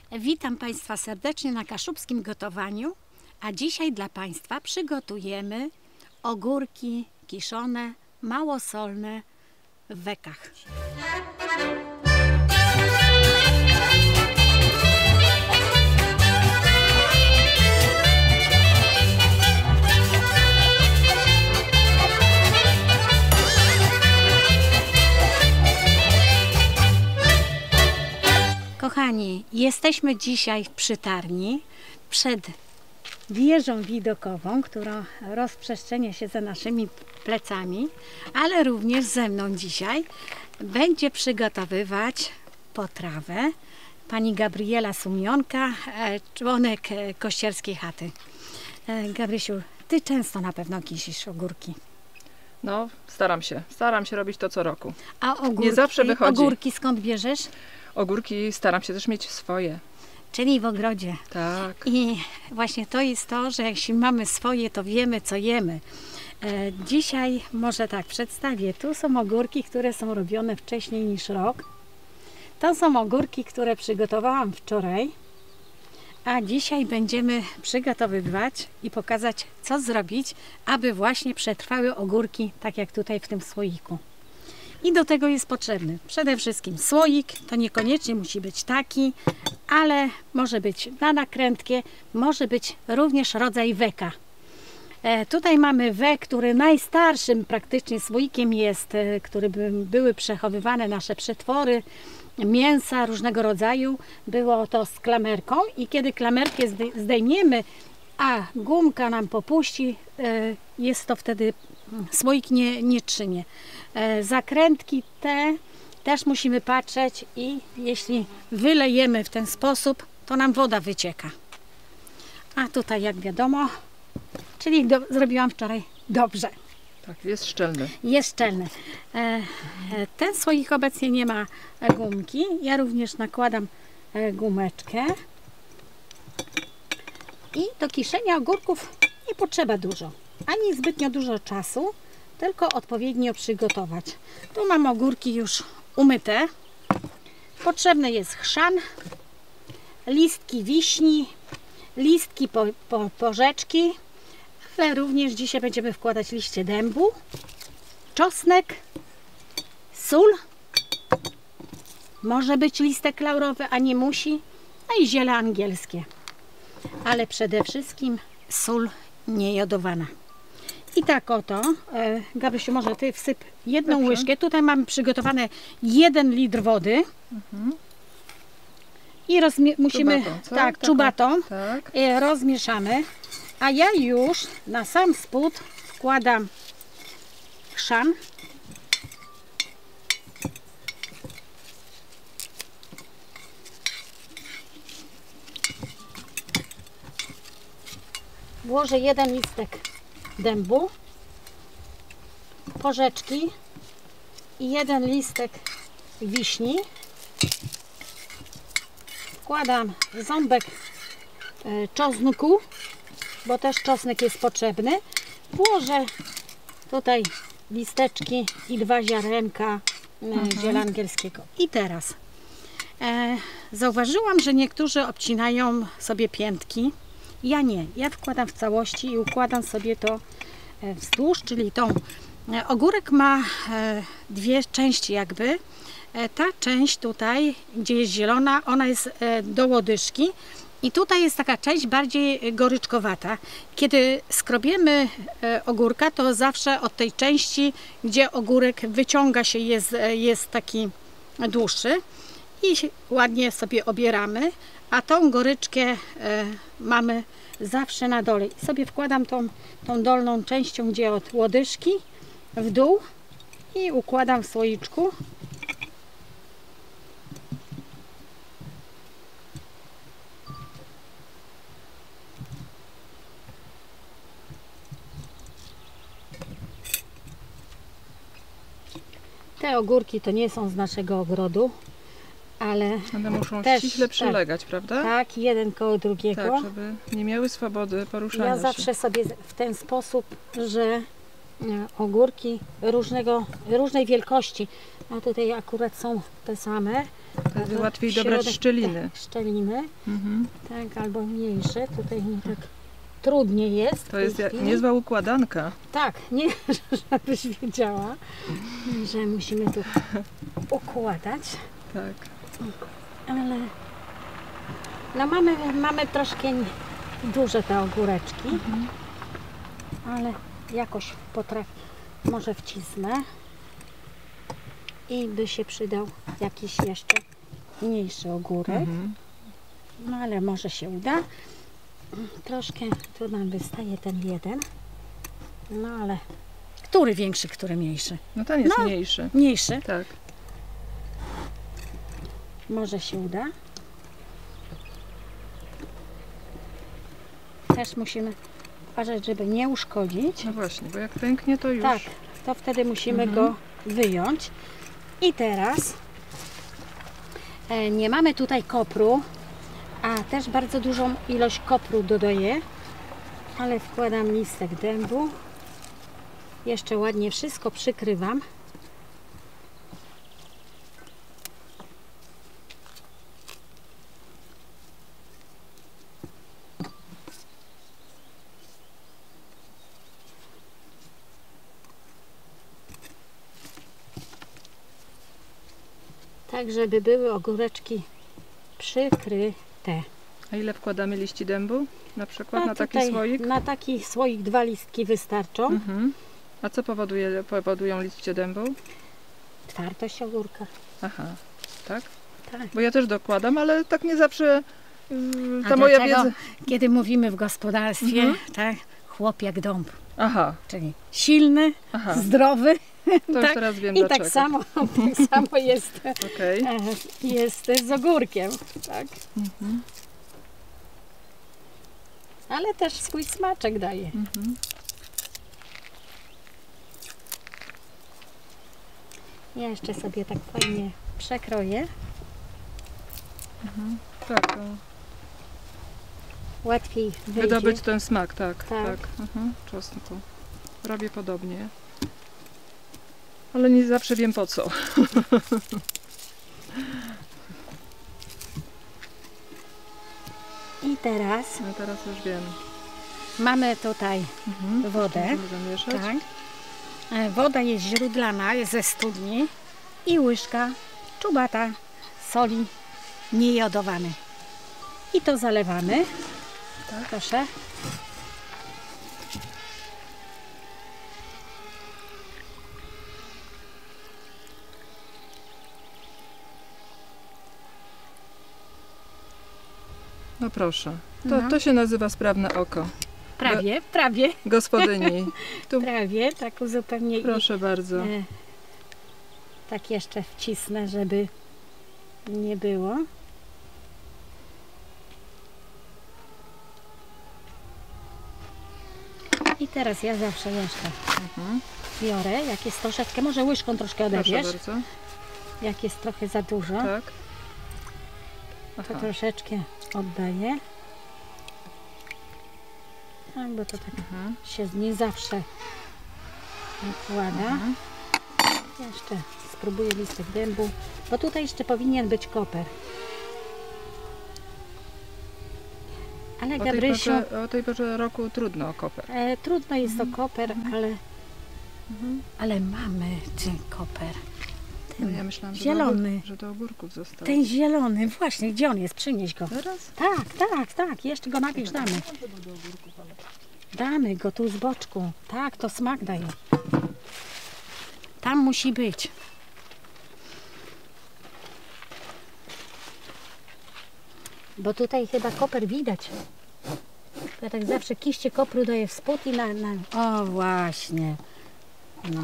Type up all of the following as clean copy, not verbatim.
Witam Państwa serdecznie na Kaszubskim Gotowaniu, a dzisiaj dla Państwa przygotujemy ogórki kiszone, małosolne w wekach. Kochani, jesteśmy dzisiaj w Przytarni przed wieżą widokową, która rozprzestrzenia się za naszymi plecami, ale również ze mną dzisiaj będzie przygotowywać potrawę pani Gabriela Sumionka, członek Kościerskiej Chaty. Gabrysiu, ty często na pewno kisisz ogórki. No, staram się robić to co roku. A ogórki, nie zawsze wychodzi. Ogórki skąd bierzesz? Ogórki staram się też mieć swoje. Czyli w ogrodzie. Tak. I właśnie to jest to, że jeśli mamy swoje, to wiemy, co jemy. Dzisiaj może tak przedstawię. Tu są ogórki, które są robione wcześniej niż rok. To są ogórki, które przygotowałam wczoraj. A dzisiaj będziemy przygotowywać i pokazać, co zrobić, aby właśnie przetrwały ogórki, tak jak tutaj w tym słoiku. I do tego jest potrzebny przede wszystkim słoik, to niekoniecznie musi być taki, ale może być na nakrętkę, może być również rodzaj weka. Tutaj mamy wek, który najstarszym praktycznie słoikiem jest, który były przechowywane nasze przetwory, mięsa różnego rodzaju. Było to z klamerką i kiedy klamerkę zdejmiemy, a gumka nam popuści, jest to wtedy słoik nie trzynie. Zakrętki te też musimy patrzeć i jeśli wylejemy w ten sposób, to nam woda wycieka. A tutaj jak wiadomo, czyli zrobiłam wczoraj dobrze. Tak, jest szczelny. Jest szczelny. Ten słoik obecnie nie ma gumki. Ja również nakładam gumeczkę. I do kiszenia ogórków nie potrzeba dużo, ani zbytnio dużo czasu, tylko odpowiednio przygotować. Tu mam ogórki już umyte. Potrzebny jest chrzan, listki wiśni, listki porzeczki, ale również dzisiaj będziemy wkładać liście dębu, czosnek, sól, może być listek laurowy, a nie musi, no i ziele angielskie, ale przede wszystkim sól niejodowana. I tak oto, Gabrysiu, może ty wsyp jedną łyżkę. Tutaj mamy przygotowane 1 litr wody. I musimy, czubatą, tak. Rozmieszamy. A ja już na sam spód wkładam chrzan. Włożę 1 listek dębu, porzeczki i 1 listek wiśni. Wkładam ząbek czosnku, bo też czosnek jest potrzebny. Włożę tutaj listeczki i 2 ziarenka ziela angielskiego. I teraz zauważyłam, że niektórzy obcinają sobie piętki. Ja nie. Ja wkładam w całości i układam sobie to wzdłuż, czyli ogórek ma 2 części jakby. Ta część tutaj, gdzie jest zielona, ona jest do łodyżki i tutaj jest taka część bardziej goryczkowata. Kiedy skrobiemy ogórka, to zawsze od tej części, gdzie ogórek wyciąga się, jest taki dłuższy i ładnie sobie obieramy, a tą goryczkę mamy zawsze na dole. I sobie wkładam tą dolną częścią, gdzie od łodyżki w dół i układam w słoiczku. Te ogórki to nie są z naszego ogrodu, ale one muszą też ściśle przylegać, prawda? Tak, jeden koło drugiego. Tak, żeby nie miały swobody poruszania się. Ja zawsze sobie w ten sposób, że ogórki różnej wielkości. A tutaj akurat są te same. Wtedy łatwiej W dobrać środek szczeliny. te szczeliny, Mhm. tak, albo mniejsze. Tutaj mi tak trudniej jest. w To tej jest chwili. niezła układanka. Tak, nie, żebyś wiedziała, że musimy tu układać, Tak. ale no mamy troszkę duże te ogóreczki, ale jakoś potrafię, może wcisnę i by się przydał jakiś jeszcze mniejszy ogórek, no ale może się uda. Troszkę tu nam wystaje ten jeden, no ale który większy, który mniejszy? No ten jest mniejszy. Mniejszy, Tak. może się uda. Też musimy uważać, żeby nie uszkodzić. No właśnie, bo jak pęknie, to już. Tak, to wtedy musimy go wyjąć. I teraz nie mamy tutaj kopru, a też bardzo dużą ilość kopru dodaję, ale wkładam listek dębu. Jeszcze ładnie wszystko przykrywam. Tak, żeby były ogóreczki przykryte. A ile wkładamy liści dębu? Na przykład A na taki tutaj słoik? Na taki słoik 2 listki wystarczą. Mhm. A co powodują liście dębu? Twardość ogórka. Aha, tak? Tak. Bo ja też dokładam, ale tak nie zawsze A ta moja dlaczego, wiedza... kiedy mówimy w gospodarstwie, tak, chłop jak dąb, Aha, czyli silny, aha. zdrowy. To już tak? teraz wiem I dlaczego. tak samo jest, Okej. jest z ogórkiem. Tak? Mhm. Ale też swój smaczek daje. Mhm. Ja jeszcze sobie tak fajnie przekroję. Tak, to Łatwiej wyjdzie. wydobyć ten smak, tak. Tak. Tak. Mhm. Czosnku. Robię podobnie. Ale nie zawsze wiem po co. I teraz No teraz już wiem. mamy tutaj wodę. Możemy zamieszać. Tak. Woda jest źródlana, jest ze studni i łyżka czubata soli niejodowanej. I to zalewamy. Tak. Proszę. No proszę. No. To się nazywa sprawne oko. Prawie, Gospodyni. Tu prawie, tak uzupełnię. proszę bardzo. I, tak jeszcze wcisnę, żeby nie było. I teraz ja zawsze jeszcze biorę, jak jest troszeczkę, może łyżką troszkę Proszę odewiesz, bardzo. jak jest trochę za dużo, Tak. to Aha. troszeczkę oddaję. Tak, bo to tak się nie zawsze układa. Jeszcze spróbuję listek dębu, bo tutaj jeszcze powinien być koper. Ale Gabrysiu, O tej porze roku trudno o koper. trudno jest o koper, ale mamy ten koper. No ja myślałam, że zielony. Że do ogórków został. Ten zielony, właśnie, gdzie on jest? Przynieś go. Teraz? Tak, jeszcze go najpierw damy. Damy go tu z boczku. Tak, to smak daje. Tam musi być. Bo tutaj chyba koper widać. Ja tak zawsze kiście kopru daję w spód i na... O, właśnie. No.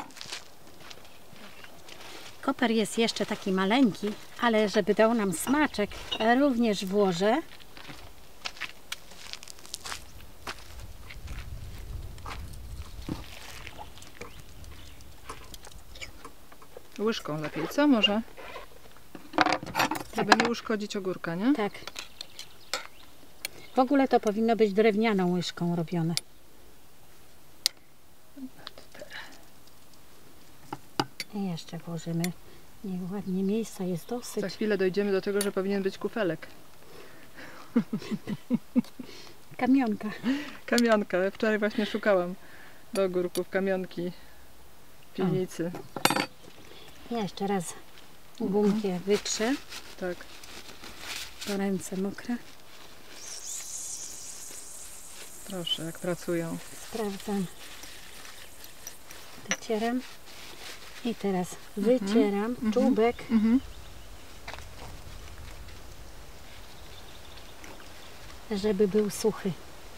Koper jest jeszcze taki maleńki, ale żeby dał nam smaczek, również włożę. Łyżką lepiej, co może? Żeby nie uszkodzić ogórka, nie? Tak. W ogóle to powinno być drewnianą łyżką robione. I jeszcze włożymy. Niech ładnie, miejsca jest dosyć. Za chwilę dojdziemy do tego, że powinien być kufelek. Kamionka. Kamionka. Wczoraj właśnie szukałam do ogórków kamionki w piwnicy. Ja jeszcze raz gumkę wytrzę, Tak. bo ręce mokre. Proszę, jak pracują. Sprawdzam. Wycieram. I teraz wycieram czubek. Żeby był suchy.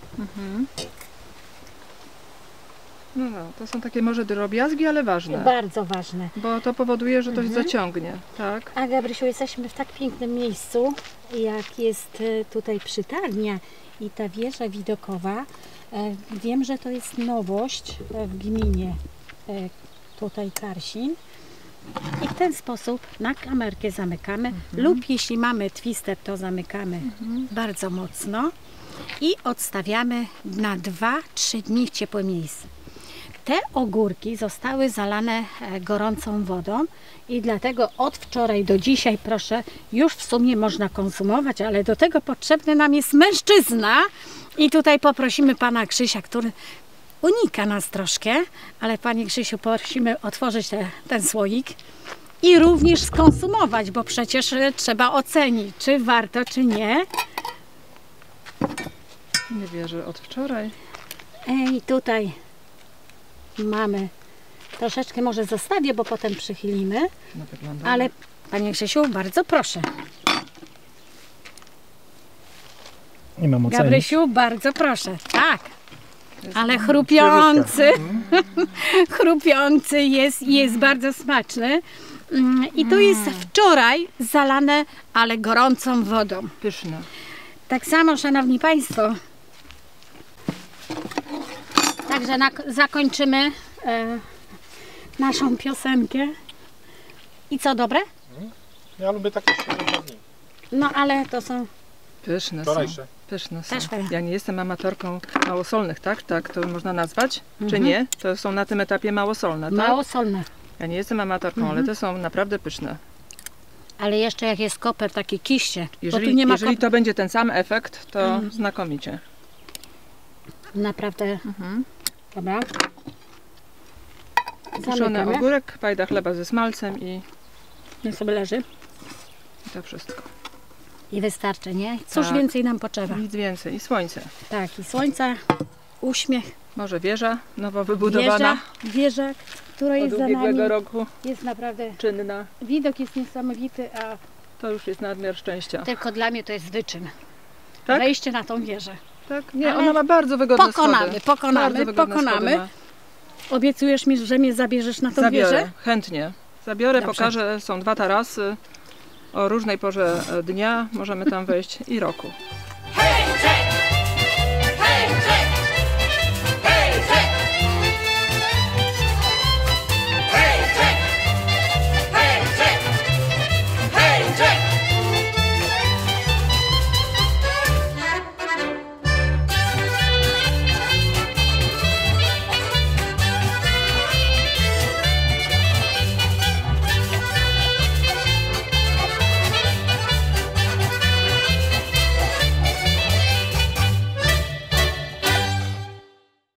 No, to są takie może drobiazgi, ale ważne. Bardzo ważne. Bo to powoduje, że to zaciągnie, tak? A Gabrysiu, jesteśmy w tak pięknym miejscu, jak jest tutaj przytarnia i ta wieża widokowa. Wiem, że to jest nowość w gminie tutaj Karsin. I w ten sposób na klamerkę zamykamy lub jeśli mamy twister, to zamykamy bardzo mocno i odstawiamy na 2-3 dni w ciepłe miejsce. Te ogórki zostały zalane gorącą wodą i dlatego od wczoraj do dzisiaj, proszę, już w sumie można konsumować, ale do tego potrzebny nam jest mężczyzna i tutaj poprosimy pana Krzysia, który unika nas troszkę, ale panie Krzysiu, prosimy otworzyć ten słoik i również skonsumować, bo przecież trzeba ocenić, czy warto, czy nie. Nie wierzę, od wczoraj. I tutaj mamy, troszeczkę może zostawię, bo potem przychylimy, No, wygląda. ale panie Krzysiu, bardzo proszę. Nie mam ocenić. Gabrysiu, bardzo proszę. Tak, ale chrupiący, chrupiący jest bardzo smaczny. I to jest wczoraj zalane, ale gorącą wodą. Pyszne. Tak samo, szanowni państwo. Także zakończymy naszą piosenkę. I co, dobre? Ja lubię takie świeżo. No ale to są Pyszne są. Wczorajsze. Pyszne są. Też fajne. Ja nie jestem amatorką małosolnych, tak? Tak to można nazwać? Czy nie? To są na tym etapie małosolne, tak? małosolne. Ja nie jestem amatorką, ale te są naprawdę pyszne. Ale jeszcze jak jest koper, takie kiście, to tu Jeżeli, nie ma jeżeli to będzie ten sam efekt, to znakomicie. Naprawdę. Dobra. Kiszony Zamykamy. ogórek, pajda chleba ze smalcem i Niech sobie leży. to wszystko. I wystarczy, nie? Cóż Tak. więcej nam potrzeba. Nic więcej. I słońce. Tak, i słońce, uśmiech, Może wieża nowo wybudowana wieża, która od jest za nami. ubiegłego roku, Jest naprawdę, czynna. widok jest niesamowity, a To już jest nadmiar szczęścia. tylko dla mnie to jest wyczyn. Tak? Wejście na tą wieżę. Tak? Nie, Ale ona ma bardzo wygodne Pokonamy, schody. pokonamy, Bardzo wygodne pokonamy. schody ma. Obiecujesz mi, że mnie zabierzesz na tą Zabiorę, wieżę? chętnie. Zabiorę, Dobrze. pokażę. Są 2 tarasy. O różnej porze dnia możemy tam wejść i roku.